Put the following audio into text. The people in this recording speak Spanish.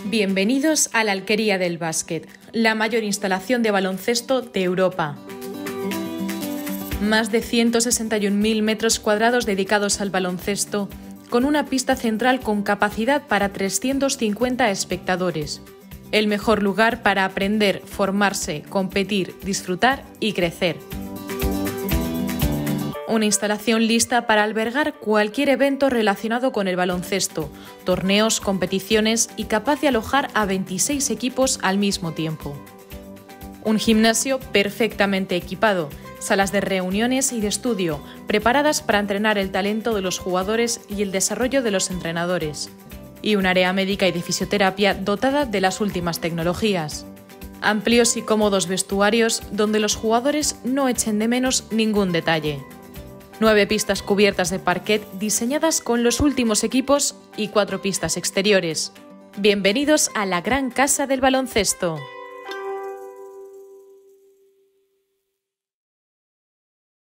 Bienvenidos a la Alquería del Básquet, la mayor instalación de baloncesto de Europa. Más de 161.000 metros cuadrados dedicados al baloncesto, con una pista central con capacidad para 350 espectadores. El mejor lugar para aprender, formarse, competir, disfrutar y crecer. Una instalación lista para albergar cualquier evento relacionado con el baloncesto, torneos, competiciones y capaz de alojar a 26 equipos al mismo tiempo. Un gimnasio perfectamente equipado, salas de reuniones y de estudio, preparadas para entrenar el talento de los jugadores y el desarrollo de los entrenadores. Y un área médica y de fisioterapia dotada de las últimas tecnologías. Amplios y cómodos vestuarios donde los jugadores no echen de menos ningún detalle. 9 pistas cubiertas de parquet diseñadas con los últimos equipos y 4 pistas exteriores. Bienvenidos a la gran casa del baloncesto.